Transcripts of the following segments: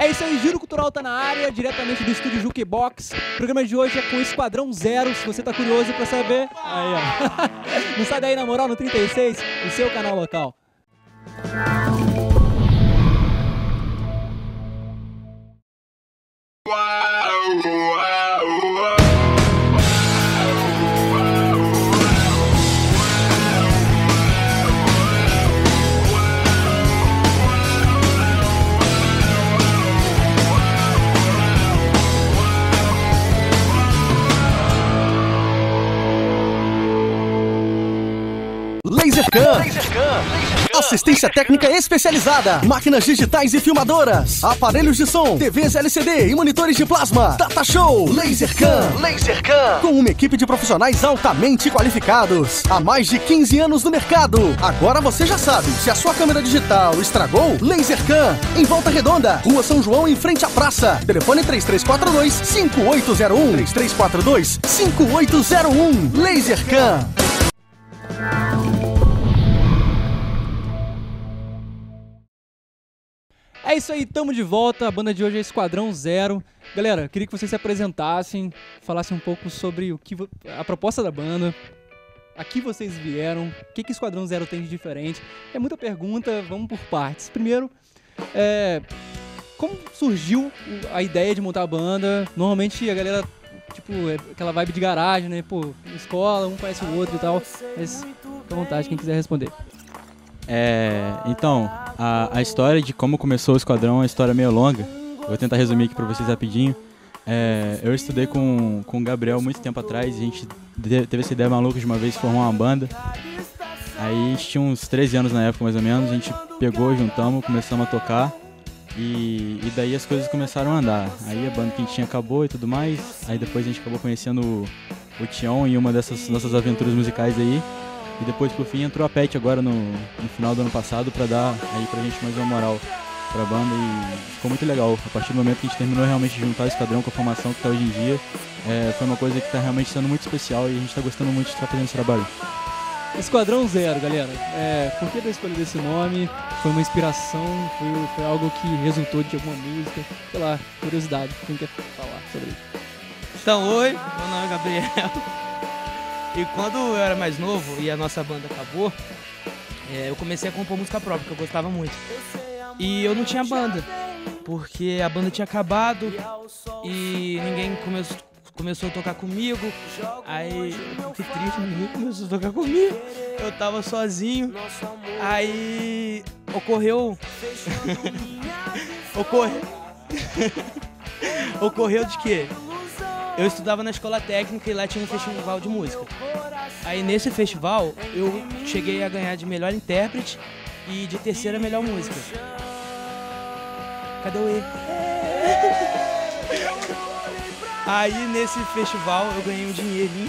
É isso aí, Giro Cultural tá na área, diretamente do estúdio Jukebox. O programa de hoje é com Esquadrão Zero, se você tá curioso pra saber. Aí, ó. Não sai daí, na moral, no 36, o seu canal local. LaserCam. Assistência técnica especializada, máquinas digitais e filmadoras, aparelhos de som, TVs LCD e monitores de plasma. Data Show LaserCam. Com uma equipe de profissionais altamente qualificados, há mais de 15 anos no mercado. Agora você já sabe, se a sua câmera digital estragou, LaserCam, em Volta Redonda, Rua São João, em frente à praça. Telefone 3342-5801. 3342-5801. LaserCam. É isso aí, tamo de volta, a banda de hoje é Esquadrão Zero. Galera, queria que vocês se apresentassem, falassem um pouco sobre a proposta da banda, aqui vocês vieram, o que Esquadrão Zero tem de diferente. É muita pergunta, vamos por partes. Primeiro, como surgiu a ideia de montar a banda? Normalmente a galera, tipo, é aquela vibe de garagem, né? Pô, escola, um conhece o outro e tal, mas fica à vontade, quem quiser responder. Então, a história de como começou o Esquadrão é uma história meio longa. Vou tentar resumir aqui pra vocês rapidinho. Eu estudei com o Gabriel muito tempo atrás. A gente teve essa ideia maluca de uma vez formar uma banda. Aí a gente tinha uns 13 anos na época, mais ou menos. A gente pegou, juntamos, começamos a tocar. E daí as coisas começaram a andar. Aí a banda que a gente tinha acabou e tudo mais. Aí depois a gente acabou conhecendo o Tião em uma dessas nossas aventuras musicais aí. E depois, por fim, entrou a Pet agora no final do ano passado pra dar aí pra gente mais uma moral pra banda e ficou muito legal. A partir do momento que a gente terminou realmente de juntar o Esquadrão com a formação que tá hoje em dia, foi uma coisa que tá realmente sendo muito especial e a gente tá gostando muito de estar fazendo esse trabalho. Esquadrão Zero, galera. Por que da escolha desse nome? Foi uma inspiração? Foi algo que resultou de alguma música? Sei lá, curiosidade. Quem quer falar sobre isso? Então, oi, meu nome é Gabriel. E quando eu era mais novo e a nossa banda acabou, eu comecei a compor música própria, que eu gostava muito. E eu não tinha banda, porque a banda tinha acabado e ninguém começou a tocar comigo. Aí eu fiquei triste, ninguém começou a tocar comigo. Eu tava sozinho. Aí ocorreu de quê? Eu estudava na escola técnica e lá tinha um festival de música. Aí nesse festival eu cheguei a ganhar de melhor intérprete e de terceira melhor música. Cadê o E? Aí nesse festival eu ganhei um dinheirinho.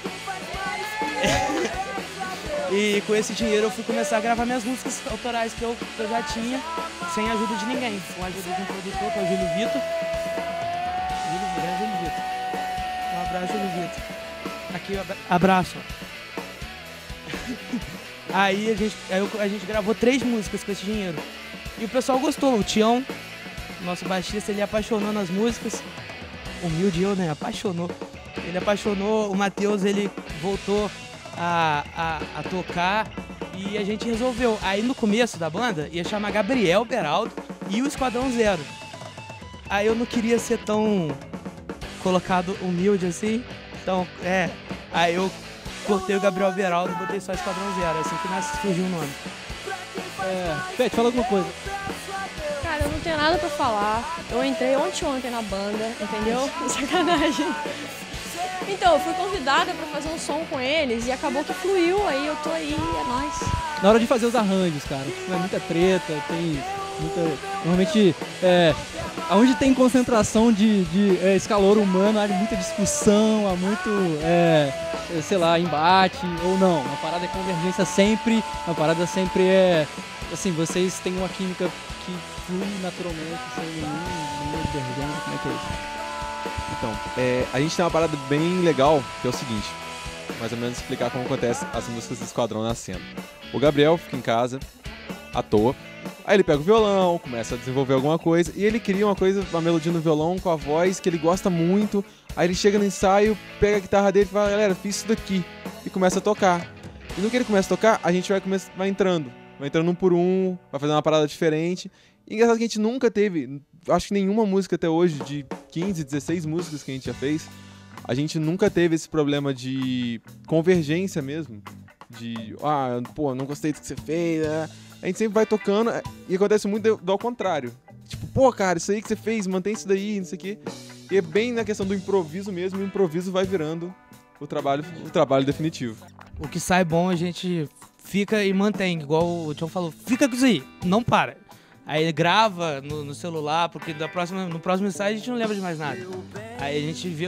E com esse dinheiro eu fui começar a gravar minhas músicas autorais que eu já tinha, sem a ajuda de ninguém. Com a ajuda de um produtor, que é o Júlio Vitor. Júlio Vitor. Um abraço, Júlio Vitor. Aqui, abraço. Aí a gente gravou 3 músicas com esse dinheiro. E o pessoal gostou. O Tião, nosso baixista, ele apaixonou nas músicas. Humilde eu, né? Apaixonou. Ele apaixonou. O Matheus, ele voltou a tocar. E a gente resolveu. Aí no começo da banda ia chamar Gabriel Beraldo e o Esquadrão Zero. Aí eu não queria ser tão colocado humilde assim. Então, aí eu cortei o Gabriel Beraldo e botei só Esquadrão Zero. Assim que surgiu o nome. Pet, fala alguma coisa. Cara, eu não tenho nada pra falar. Eu entrei ontem na banda, entendeu? Sacanagem. Então, eu fui convidada pra fazer um som com eles e acabou que fluiu, aí eu tô aí, é nóis. Na hora de fazer os arranjos, cara, é muita treta, tem muita... Normalmente, onde tem concentração de calor humano, há muita discussão, há muito, sei lá, embate, ou não. A parada é convergência sempre, a parada sempre assim, vocês têm uma química que flui naturalmente, sem nenhuma vergonha, como é que é isso? Então, a gente tem uma parada bem legal, que é o seguinte, mais ou menos explicar como acontece as músicas do Esquadrão nascendo. O Gabriel fica em casa, à toa, Aí ele pega o violão, começa a desenvolver alguma coisa, e ele cria uma melodia no violão com a voz que ele gosta muito. Aí ele chega no ensaio, pega a guitarra dele e fala, galera, fiz isso daqui. E começa a tocar. E no que ele começa a tocar, a gente vai entrando um por um, vai fazendo uma parada diferente. E engraçado que a gente nunca teve, acho que nenhuma música até hoje, de 15, 16 músicas que a gente já fez, a gente nunca teve esse problema de convergência mesmo. De, não gostei do que você fez, né? A gente sempre vai tocando e acontece muito do ao contrário. Tipo, cara, isso aí que você fez, mantém isso daí, não sei o quê. E é bem na questão do improviso mesmo, e o improviso vai virando o trabalho definitivo. O que sai bom a gente fica e mantém, igual o Tião falou, fica com isso aí, não para. Aí grava no celular, porque no próximo ensaio a gente não lembra de mais nada. Aí a gente vê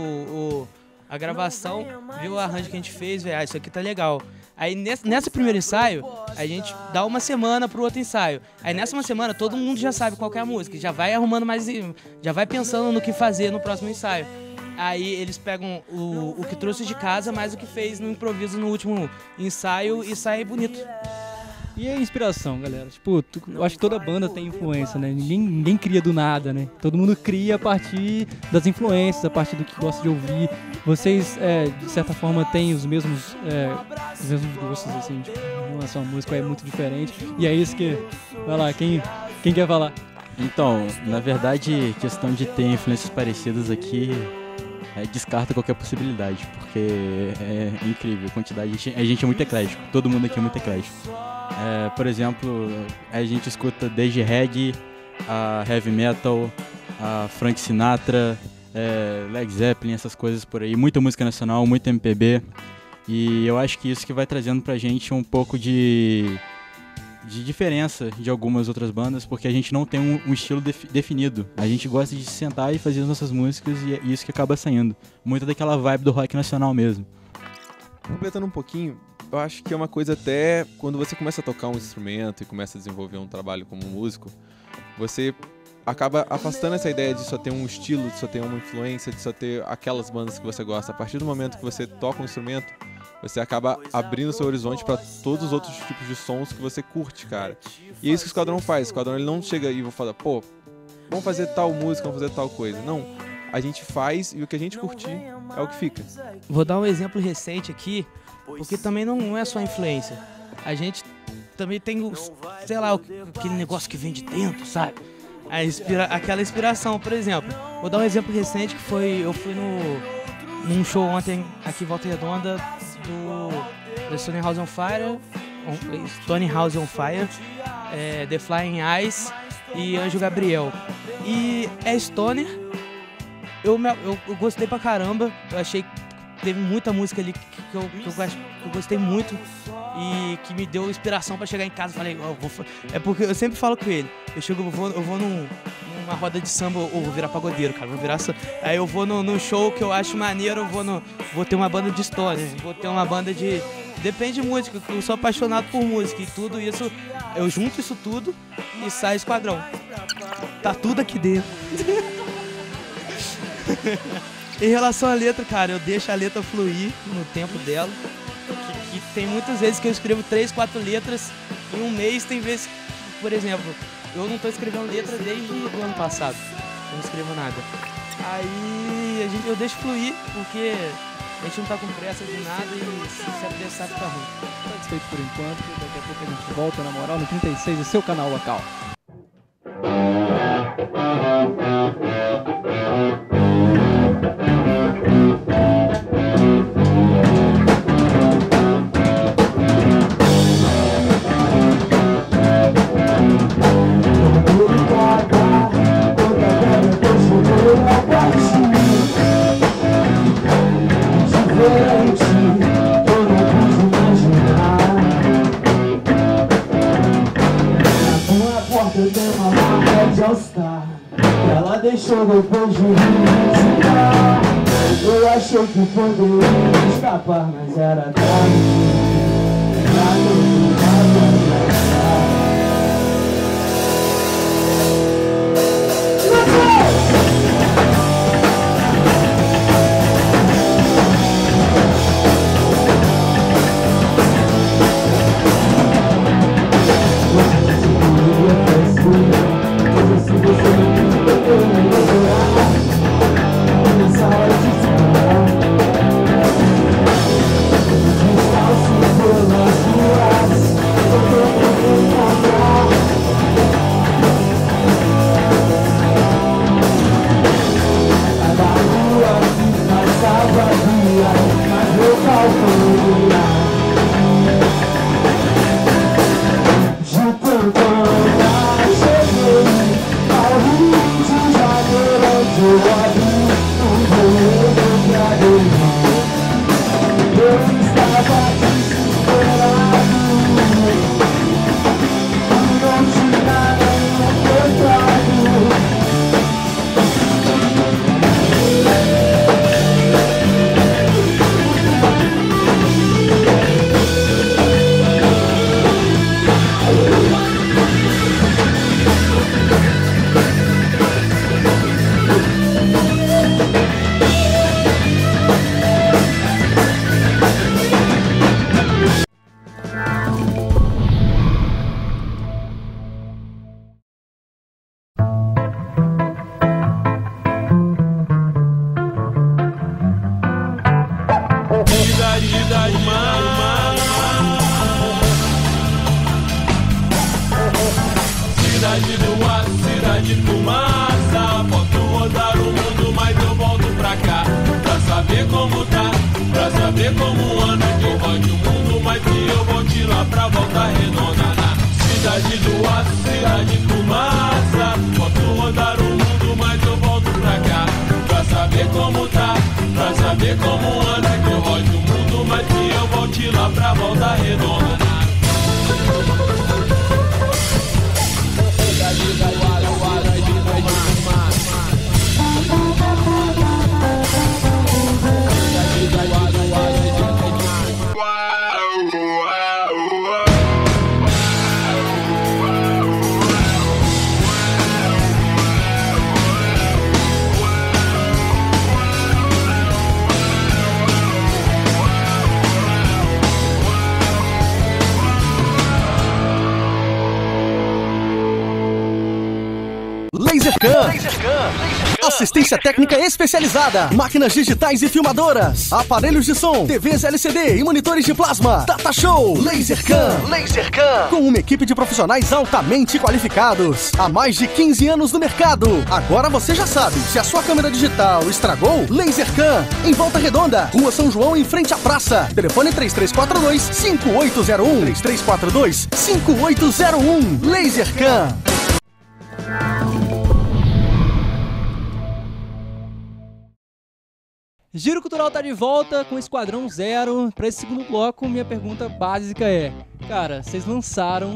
a gravação, vê o arranjo que a gente fez, vê, isso aqui tá legal. Aí nesse primeiro ensaio, a gente dá uma semana pro outro ensaio. Aí nessa uma semana todo mundo já sabe qual que é a música, já vai arrumando mais, já vai pensando no que fazer no próximo ensaio. Aí eles pegam o que trouxe de casa, mais o que fez no improviso no último ensaio e sai bonito. E a inspiração, galera? Tipo, eu acho que toda banda tem influência, né? Ninguém cria do nada, né? Todo mundo cria a partir das influências, a partir do que gosta de ouvir. Vocês, de certa forma, têm os mesmos gostos, assim, tipo, em relação à música, é muito diferente. E é isso que... Vai lá, quem quer falar? Então, na verdade, questão de ter influências parecidas aqui descarta qualquer possibilidade, porque é incrível a quantidade. A gente é muito eclético, todo mundo aqui é muito eclético. Por exemplo, a gente escuta desde reggae, a heavy metal, a Frank Sinatra, Led Zeppelin, essas coisas por aí. Muita música nacional, muito MPB. E eu acho que isso que vai trazendo pra gente um pouco de diferença de algumas outras bandas, porque a gente não tem um estilo definido. A gente gosta de sentar e fazer as nossas músicas e é isso que acaba saindo. Muito daquela vibe do rock nacional mesmo. Completando um pouquinho, eu acho que é uma coisa até quando você começa a tocar um instrumento e começa a desenvolver um trabalho como músico, você acaba afastando essa ideia de só ter um estilo, de só ter uma influência, de só ter aquelas bandas que você gosta. A partir do momento que você toca um instrumento, você acaba abrindo o seu horizonte para todos os outros tipos de sons que você curte, cara. E é isso que o Esquadrão faz. O Esquadrão ele não chega aí e vai falar, vamos fazer tal música, vamos fazer tal coisa. Não, a gente faz e o que a gente curtir é o que fica. Vou dar um exemplo recente aqui, porque também não é só influência. A gente também tem, sei lá, aquele negócio que vem de dentro, sabe? Aquela inspiração, por exemplo. Vou dar um exemplo recente que eu fui num show ontem aqui em Volta Redonda do Stonehouse on Fire, The Flying Eyes e Anjo Gabriel. E é stoner. Eu gostei pra caramba. Eu achei que teve muita música ali que eu gostei muito e que me deu inspiração pra chegar em casa. Falei, é porque eu sempre falo com ele. Eu vou numa roda de samba, ou vou virar pagodeiro, cara. Aí eu vou num show que eu acho maneiro, vou ter uma banda de stoner, vou ter uma banda de... Depende de música, eu sou apaixonado por música e tudo isso, eu junto isso tudo e sai Esquadrão. Tá tudo aqui dentro. Em relação à letra, cara, eu deixo a letra fluir no tempo dela. Que tem muitas vezes que eu escrevo 3, 4 letras em um mês, tem vezes, por exemplo, eu não tô escrevendo letra desde o ano passado. Eu não escrevo nada. Aí eu deixo fluir, porque a gente não tá com pressa de nada e se apressar fica ruim. Satisfeito por enquanto, daqui a pouco a gente volta na moral no 36, o seu canal local. Ela deixou depois de visitar. Eu achei que poderia escapar, mas era tarde. eu abri o joelho pra dormir. Eu estava desesperado, não tinha nenhum pecado. Cidade do ar, cidade fumaça. Posso rodar o mundo, mas eu volto pra cá pra saber como tá, pra saber como anda. Que eu rode o mundo, mas que eu volte lá pra Volta Redonda. Na cidade do ar, cidade fumaça. Posso rodar o mundo, mas eu volto pra cá pra saber como tá, pra saber como anda. Que eu rode o mundo, mas que eu volte lá pra Volta Redonda. LaserCam. Assistência técnica especializada, máquinas digitais e filmadoras, aparelhos de som, TVs LCD e monitores de plasma. Data Show. LaserCam. Com uma equipe de profissionais altamente qualificados, há mais de 15 anos no mercado. Agora você já sabe, se a sua câmera digital estragou, LaserCam, em Volta Redonda, Rua São João, em frente à praça. Telefone 3342-5801. 3342-5801. LaserCam. Giro Cultural tá de volta com Esquadrão Zero. Pra esse segundo bloco, minha pergunta básica é: cara, vocês lançaram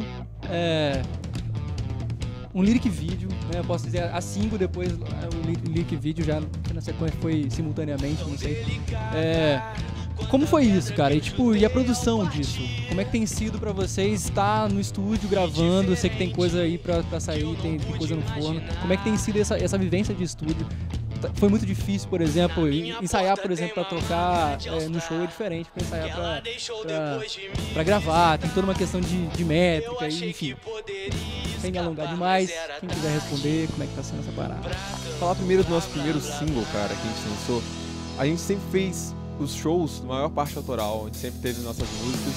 um lyric video, né? Eu posso dizer a single, depois o lyric video já na sequência foi simultaneamente, não sei. Como foi isso, cara? E a produção disso? Como é que tem sido pra vocês estar no estúdio gravando? Eu sei que tem coisa aí pra sair, tem coisa no forno. Como é que tem sido essa vivência de estúdio? Foi muito difícil, por exemplo, ensaiar, por exemplo, pra tocar no show é diferente pra ensaiar pra gravar. Tem toda uma questão de métrica, enfim. Sem me alongar demais, quem quiser responder, como é que tá sendo essa parada? Falar primeiro do nosso primeiro single, cara, que a gente lançou. A gente sempre fez os shows, na maior parte autoral, a gente sempre teve nossas músicas.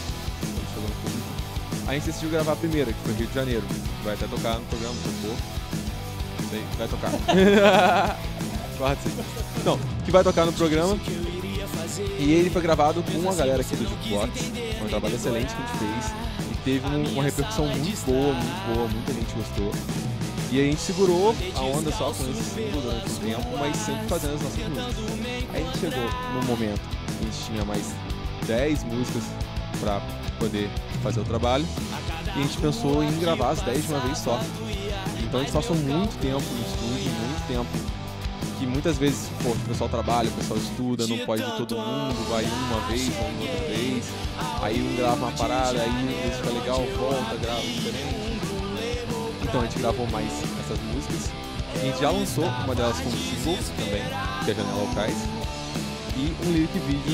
A gente decidiu gravar a primeira, que foi Rio de Janeiro. Vai até tocar no programa, tocou. Não sei, vai tocar. Não, que vai tocar no programa. E ele foi gravado com a galera aqui do Jukebox. Foi um trabalho excelente que a gente fez. E teve uma repercussão muito boa, muita gente gostou. E a gente segurou a onda só com esse single durante um tempo, mas sempre fazendo as nossas músicas. Aí a gente chegou num momento que a gente tinha mais 10 músicas pra poder fazer o trabalho. E a gente pensou em gravar as 10 de uma vez só. Então a gente passou muito tempo no estúdio, muito tempo. Que muitas vezes, o pessoal trabalha, o pessoal estuda, não pode ir todo mundo, vai uma vez, vai outra vez, aí um grava uma parada, aí isso fica legal, volta, grava diferente. Então a gente gravou mais essas músicas. A gente já lançou uma delas como single também, que é Janela Locais, e um lyric video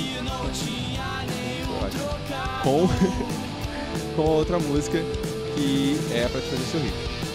com a outra música que é Pra Te Fazer Sorrir.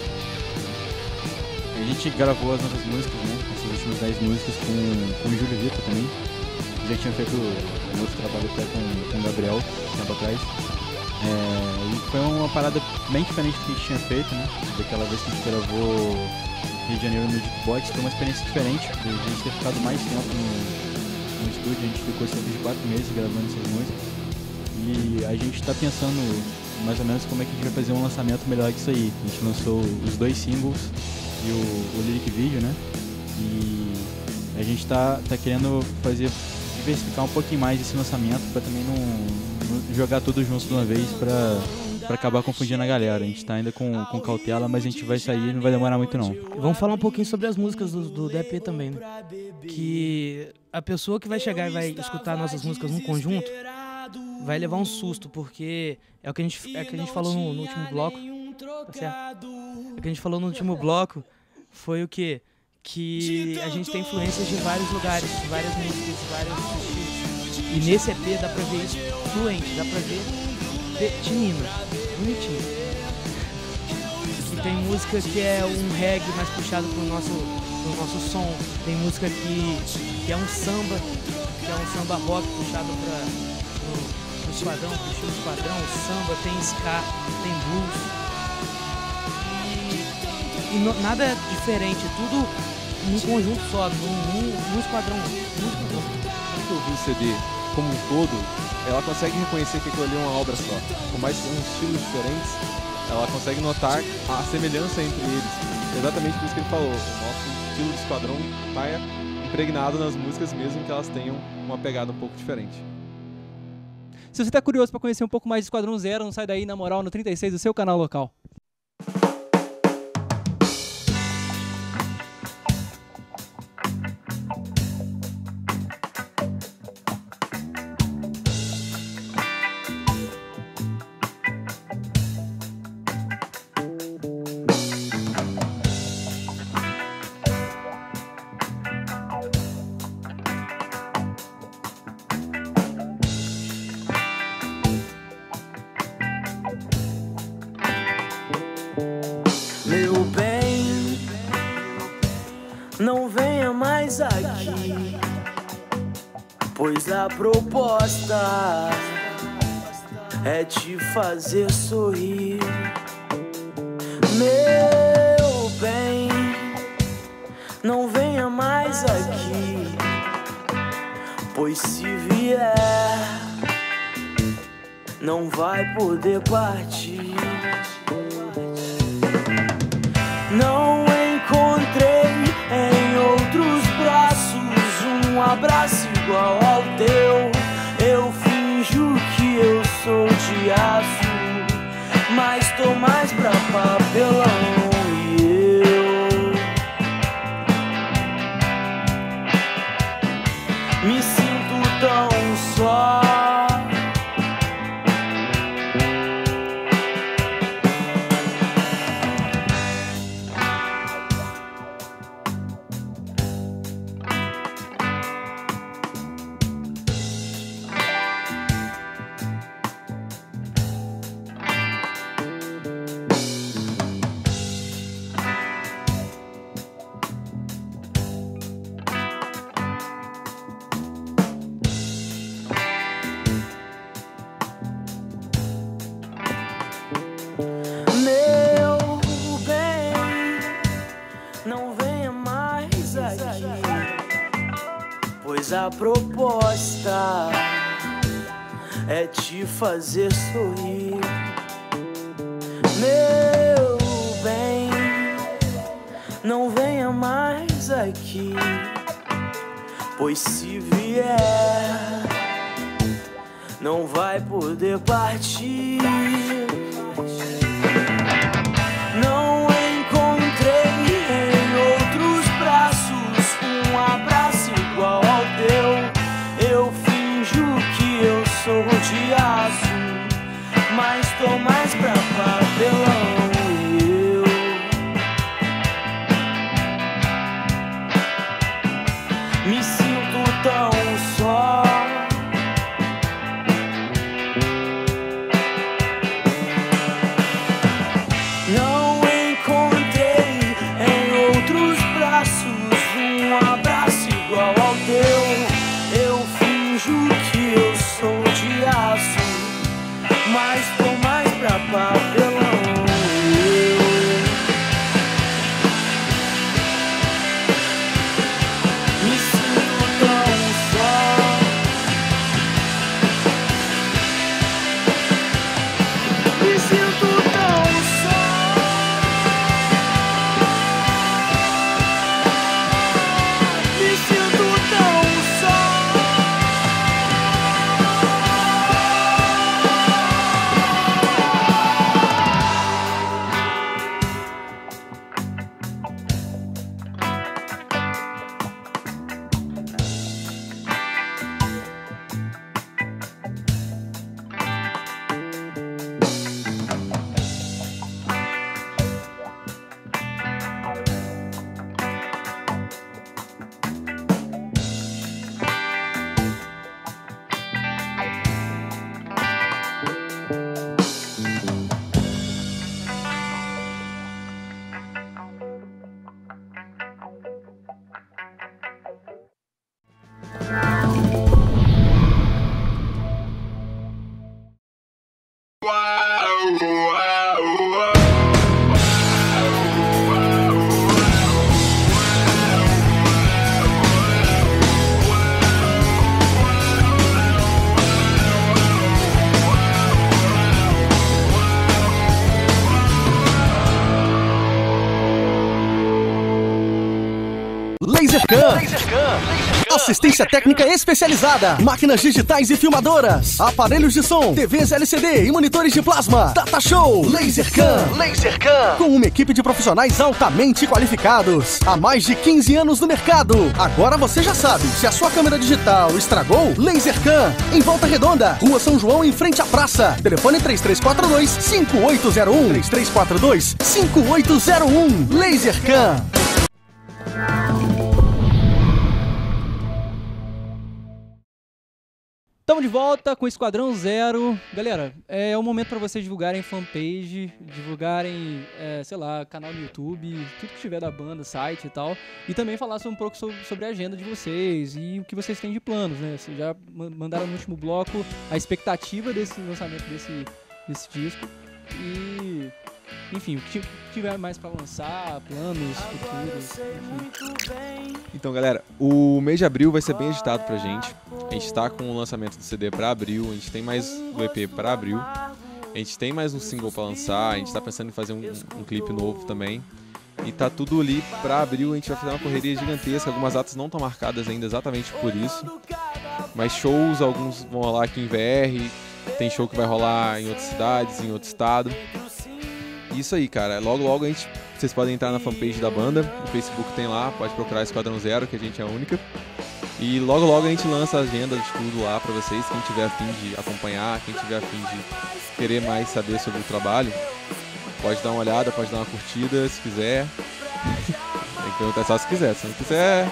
A gente gravou as nossas músicas, né? Essas últimas 10 músicas com o Júlio Vitor também. Já tinha feito um outro trabalho até com o Gabriel, tempo atrás. E foi uma parada bem diferente do que a gente tinha feito, né? Daquela vez que a gente gravou Rio de Janeiro no Jukebox, foi uma experiência diferente, porque a gente ter ficado mais tempo no estúdio, a gente ficou cerca de 4 meses gravando essas músicas. E a gente tá pensando mais ou menos como é que a gente vai fazer um lançamento melhor disso aí. A gente lançou os 2 singles e o lyric video, né? E a gente tá querendo diversificar um pouquinho mais esse lançamento para também não jogar tudo junto de uma vez para acabar confundindo a galera. A gente tá ainda com cautela, mas a gente vai sair e não vai demorar muito não. Vamos falar um pouquinho sobre as músicas do DP também, né? Que a pessoa que vai chegar e vai escutar nossas músicas num conjunto vai levar um susto, porque é o que a gente falou no último bloco, tá certo? O que a gente falou no último bloco foi o quê? Que a gente tem influências de vários lugares, de várias músicas, de vários estilos. E nesse EP dá pra ver isso fluente, dá pra ver tinino, bonitinho. E tem música que é um reggae mais puxado pro nosso som. Tem música que é um samba rock puxado pro esquadrão, pro estilo esquadrão, samba, tem ska, tem blues. E nada é diferente, tudo num conjunto só, num esquadrão. Quando eu vi o CD como um todo, ela consegue reconhecer que aquilo ali é uma obra só. Por mais que tenham estilos diferentes, ela consegue notar a semelhança entre eles. É exatamente por isso que ele falou. O nosso estilo de esquadrão está impregnado nas músicas, mesmo que elas tenham uma pegada um pouco diferente. Se você está curioso para conhecer um pouco mais de Esquadrão Zero, não sai daí, na moral, no 36 do seu canal local. Meu bem, não venha mais aqui, pois a proposta é te fazer sorrir. Meu bem, não venha mais aqui, pois se vier, não vai poder partir. Não encontrei em outros braços um abraço igual ao teu. Eu finjo que eu sou de aço, mas tô mais pra papelão. E eu me sinto tão só. A proposta é te fazer sorrir. Meu bem, não venha mais aqui, pois se vier, não vai poder partir. Não encontrei em outros braços um abraço igual ao teu. Eu finjo que eu sou de aço, mas tô mais pra papelão. E eu me sinto tão só. Não encontrei em outros braços um abraço igual ao teu. Eu finjo que eu sou de aço, mas tô mais pra papelão. Eu me sinto LaserCam. Assistência técnica especializada, máquinas digitais e filmadoras, aparelhos de som, TVs LCD e monitores de plasma. Data Show LaserCam. Com uma equipe de profissionais altamente qualificados, há mais de 15 anos no mercado. Agora você já sabe, se a sua câmera digital estragou, LaserCam, em Volta Redonda, Rua São João, em frente à praça. Telefone 3342-5801. 3342-5801. LaserCam. Estamos de volta com o Esquadrão Zero. Galera, é o momento para vocês divulgarem fanpage, divulgarem, sei lá, canal no YouTube, tudo que tiver da banda, site e tal. E também falar um pouco sobre a agenda de vocês e o que vocês têm de planos, né? Vocês já mandaram no último bloco a expectativa desse lançamento desse disco. E, enfim, o que tiver mais para lançar, planos futuros, enfim. Então, galera, o mês de abril vai ser bem agitado pra gente. A gente tá com o lançamento do CD pra abril, a gente tem mais do EP pra abril. A gente tem mais um single pra lançar, a gente tá pensando em fazer um clipe novo também. E tá tudo ali pra abril, a gente vai fazer uma correria gigantesca. Algumas datas não estão marcadas ainda exatamente por isso. Mas shows, alguns vão rolar aqui em VR, tem show que vai rolar em outras cidades, em outro estado. Isso aí, cara. Logo vocês podem entrar na fanpage da banda, no Facebook tem lá, pode procurar Esquadrão Zero, que a gente é a única. E logo a gente lança a agenda de tudo lá pra vocês, quem tiver a fim de acompanhar, quem tiver a fim de querer mais saber sobre o trabalho, pode dar uma olhada, pode dar uma curtida, se quiser. Tem que perguntar só se quiser, se não quiser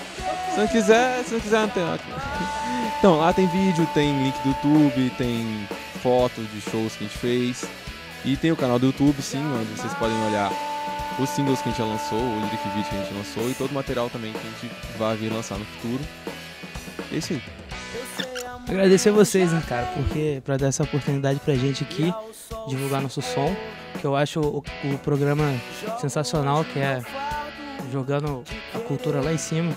não tem. Então, lá tem vídeo, tem link do YouTube, tem foto de shows que a gente fez. E tem o canal do YouTube, sim, onde vocês podem olhar os singles que a gente já lançou, o lyric video que a gente lançou e todo o material também que a gente vai vir lançar no futuro. É isso aí. Agradecer vocês, né, cara, porque pra dar essa oportunidade pra gente aqui, divulgar nosso som, que eu acho o programa sensacional, que é jogando a cultura lá em cima.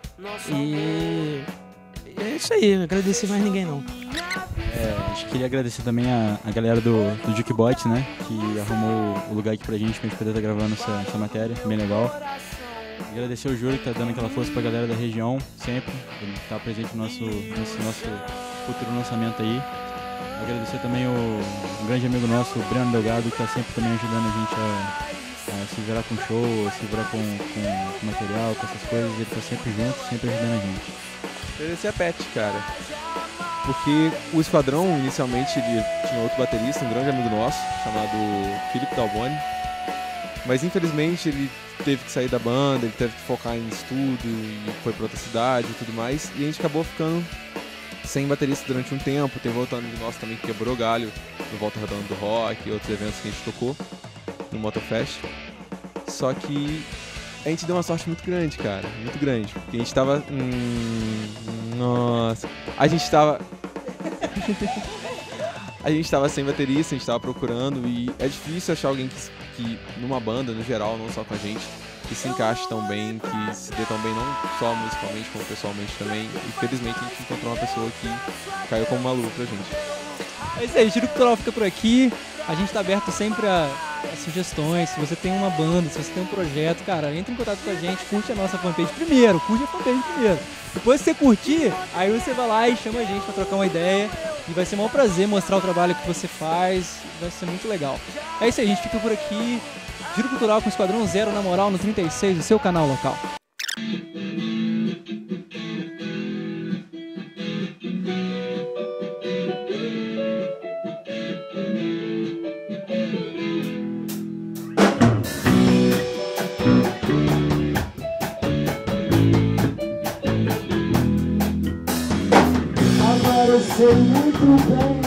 E é isso aí, não agradecer mais ninguém não. A gente queria agradecer também a galera do Jukebot, né, que arrumou o lugar aqui pra gente poder estar gravando essa matéria, bem legal. Agradecer o Júlio que tá dando aquela força pra galera da região, sempre, ele tá presente nesse nosso futuro lançamento aí. Agradecer também o grande amigo nosso, o Breno Delgado, que tá sempre também ajudando a gente a se virar com show, se virar com material, com essas coisas, ele tá sempre junto, sempre ajudando a gente. Agradecer a Pet, cara. Porque o Esquadrão, inicialmente, ele tinha outro baterista, um grande amigo nosso, chamado Felipe Dalboni. Mas, infelizmente, ele teve que sair da banda, ele teve que focar em estudo, e foi pra outra cidade e tudo mais. E a gente acabou ficando sem baterista durante um tempo. Teve outro amigo nosso também que quebrou galho no Volta Redonda do Rock e outros eventos que a gente tocou no Motofest. Só que a gente deu uma sorte muito grande, cara. Muito grande. Porque a gente tava... Nossa... A gente tava sem baterista, a gente tava procurando. E é difícil achar alguém que numa banda, no geral, não só com a gente, que se encaixe tão bem, que se dê tão bem, não só musicalmente, como pessoalmente também. E felizmente a gente encontrou uma pessoa que caiu como uma luva pra gente. É isso aí, o Giro Cultural fica por aqui. A gente tá aberto sempre a sugestões. Se você tem uma banda, se você tem um projeto, cara, entre em contato com a gente, curte a nossa fanpage primeiro, curte a fanpage primeiro. Depois que você curtir, aí você vai lá e chama a gente pra trocar uma ideia. E vai ser um maior prazer mostrar o trabalho que você faz, vai ser muito legal. É isso aí, a gente fica por aqui. Giro Cultural com o Esquadrão Zero, na moral, no 36, o seu canal local. Eu sei muito bem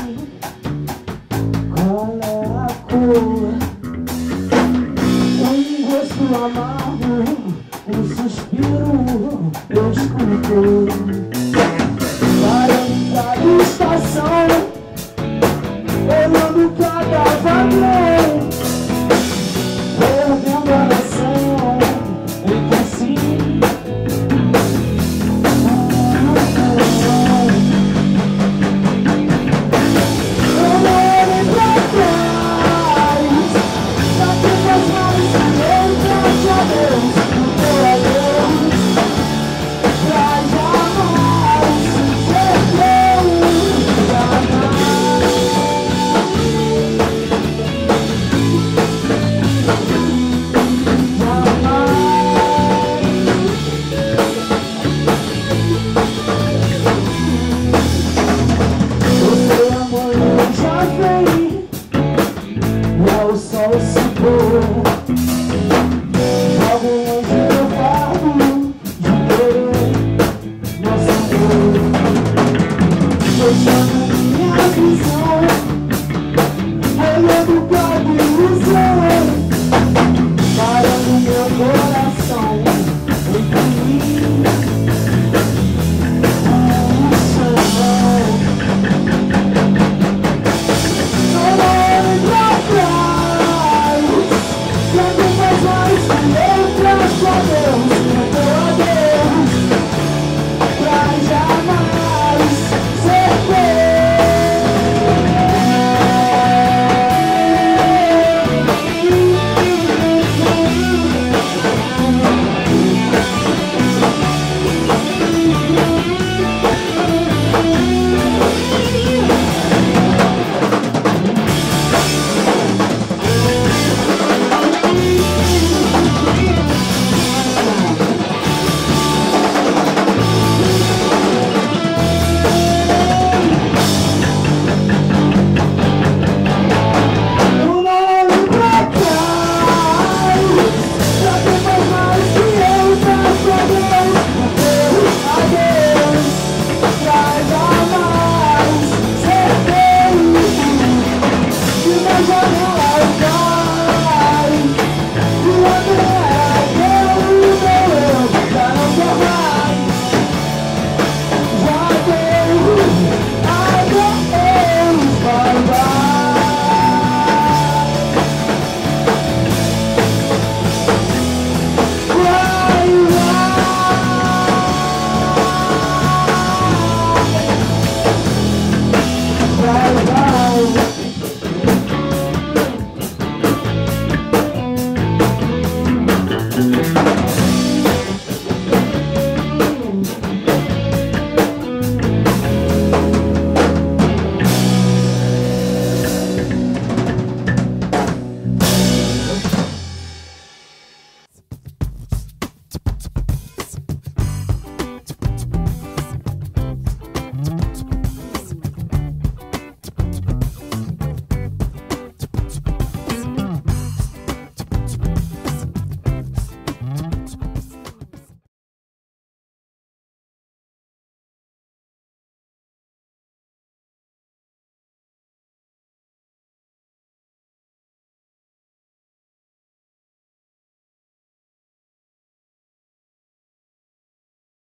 qual é a cor, um gosto amargo, um suspiro, eu escuto.